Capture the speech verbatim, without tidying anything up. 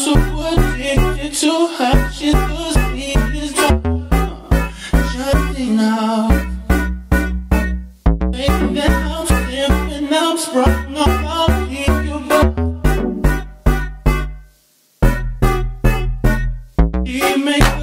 so addicted to how she does me is shutting out. Thinking that I'm stamping, I'm sprung up, I'll keep you back. You make